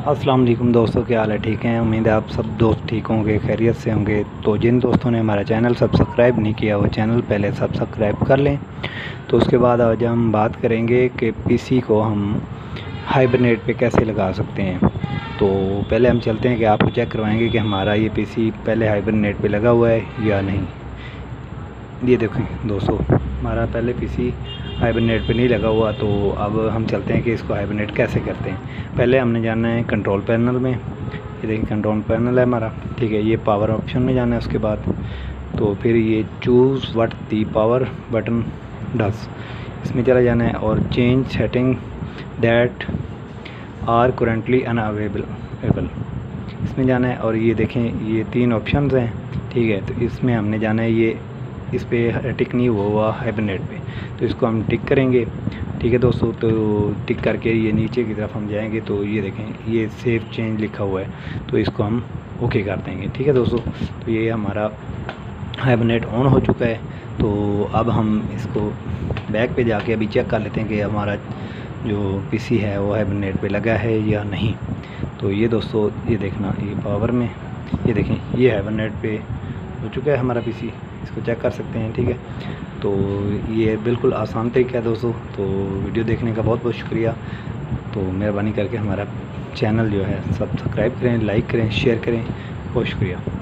अस्सलाम वालेकुम दोस्तों, क्या हाल है? ठीक हैं? उम्मीद है आप सब दोस्त ठीक होंगे, खैरियत से होंगे। तो जिन दोस्तों ने हमारा चैनल सब्सक्राइब नहीं किया वो चैनल पहले सब्सक्राइब कर लें। तो उसके बाद आज हम बात करेंगे कि पीसी को हम हाइबरनेट पे कैसे लगा सकते हैं। तो पहले हम चलते हैं कि आपको चेक करवाएंगे कि हमारा ये पीसी पहले हाइबरनेट पे लगा हुआ है या नहीं। ये देखें दोस्तों, हमारा पहले पीसी हाइबरनेट पे नहीं लगा हुआ। तो अब हम चलते हैं कि इसको हाइबरनेट कैसे करते हैं। पहले हमने जाना है कंट्रोल पैनल में। ये देखिए कंट्रोल पैनल है हमारा, ठीक है। ये पावर ऑप्शन में जाना है। उसके बाद तो फिर ये choose what the power button does, इसमें चला जाना है और change setting that are currently unavailable, इसमें जाना है। और ये देखें ये 3 ऑप्शंस हैं, ठीक है। तो इसमें हमने जाना है, ये इस पर टिक नहीं हुआ हाइबरनेट पे, तो इसको हम टिक करेंगे, ठीक है दोस्तों। तो टिक करके ये नीचे की तरफ हम जाएंगे तो ये देखें ये सेव चेंज लिखा हुआ है, तो इसको हम ओके कर देंगे, ठीक है दोस्तों। तो ये हमारा हाइबरनेट ऑन हो चुका है। तो अब हम इसको बैक पे जाके अभी चेक कर लेते हैं कि हमारा जो पीसी है वो हाइबरनेट पे लगा है या नहीं। तो ये दोस्तों ये देखना, ये पावर में ये देखें ये हाइबरनेट पे हो चुका है हमारा पीसी, इसको चेक कर सकते हैं, ठीक है। तो ये बिल्कुल आसान तरीका है दोस्तों। तो वीडियो देखने का बहुत बहुत शुक्रिया। तो मेहरबानी करके हमारा चैनल जो है सब्सक्राइब करें, लाइक करें, शेयर करें। बहुत शुक्रिया।